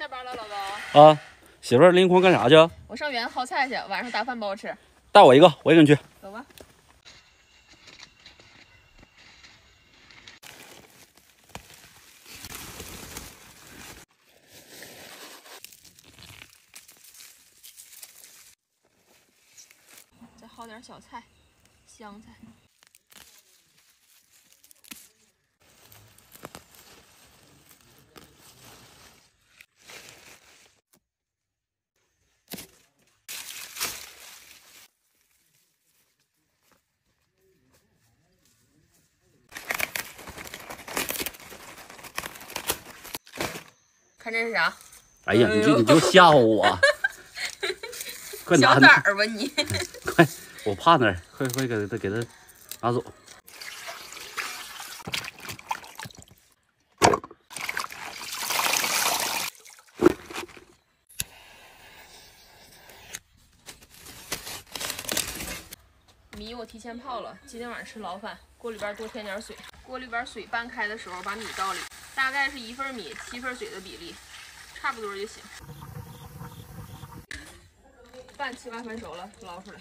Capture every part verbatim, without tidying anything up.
班了，老公。 啊，媳妇儿拎筐干啥去？ 我上园薅菜去，晚上打饭包吃。 带我一个，我也跟你去。 走吧。再薅点小菜，香菜。 看这是啥？ 哎呀，你就你就吓唬我！快拿小崽儿吧你！ 快，我怕那儿，快快给他给他拿走。 米我提前泡了，今天晚上吃牢饭。锅里边多添点水，锅里边水半开的时候把米倒里，大概是一份米七份水的比例，差不多就行。饭七八分熟了，捞出来。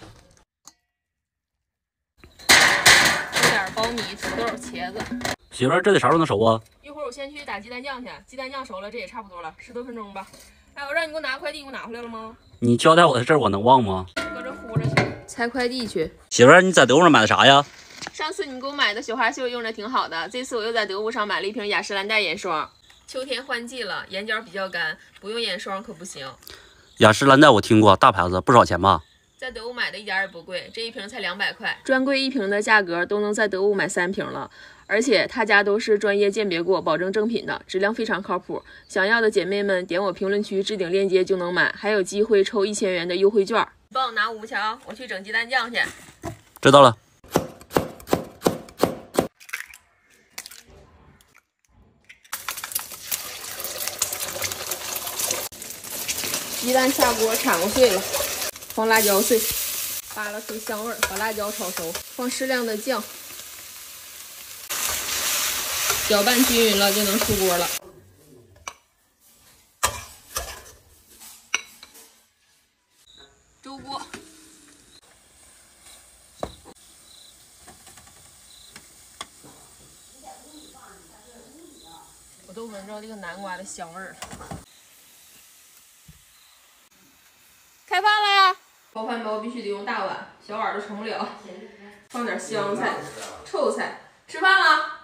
搁点苞米、土豆、茄子。 媳妇儿，这得啥时候能熟啊？ 一会儿我先去打鸡蛋酱去，鸡蛋酱熟了，这也差不多了，十多分钟吧。哎，我让你给我拿快递，给我拿回来了吗？ 你交代我的事儿，我能忘吗？ 搁这呼着去，拆快递去。 媳妇儿，你在德物上买的啥呀？ 上次你给我买的雪花秀用着挺好的，这次我又在德物上买了一瓶雅诗兰黛眼霜。秋天换季了，眼角比较干，不用眼霜可不行。 雅诗兰黛我听过，大牌子，不少钱吧？ 在德物买的一点也不贵，这一瓶才两百块，专柜一瓶的价格都能在德物买三瓶了。而且他家都是专业鉴别过，保证正品的，质量非常靠谱。想要的姐妹们点我评论区置顶链接就能买，还有机会抽一千元的优惠券。帮我拿五去啊，我去整鸡蛋酱去。 知道了。 鸡蛋下锅，铲过碎了，放辣椒碎，扒拉出香味儿，把辣椒炒熟，放适量的酱，搅拌均匀了就能出锅了。粥锅，我都闻着这个南瓜的香味儿了。 开饭了呀！包饭包必须得用大碗，小碗都盛不了。放点香菜、臭菜。吃饭了？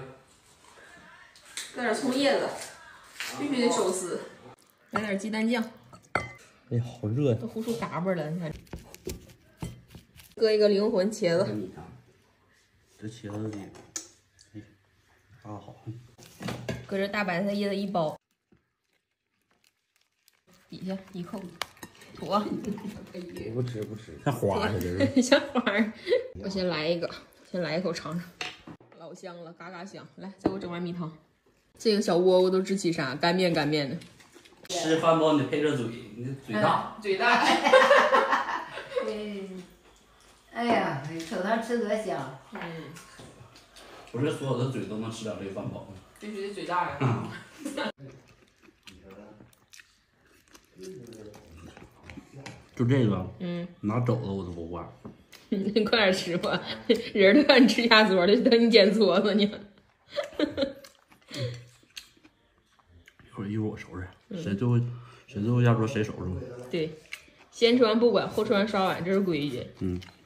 搁点葱叶子，必须得手撕。来点鸡蛋酱。 哎呀，好热呀！ 都糊出嘎巴了，你看。搁一个灵魂茄子。 这茄子得，哎，大好。 搁这大白菜叶子一包。底下一扣。 妥， 不吃不吃，像花似的， 像花儿。我先来一个，先来一口尝尝，老香了，嘎嘎香。来，再给我整碗米汤。这个小窝窝都直起沙，干面干面的。 吃饭包你得配着嘴，你的嘴大， 嗯、嘴大。 嗯，哎呀，瞅他吃多香。 嗯， 不是所有的嘴都能吃了这个饭包。 必须得嘴大呀。 嗯就这个， 嗯， 拿肘子我都不换。 你快点吃吧，人都让你吃压缩的，等你捡桌子呢。 一会儿一会儿我收拾，谁最后谁最后压桌谁收拾。 对，先吃完不管，后吃完刷碗，这是规矩。 嗯。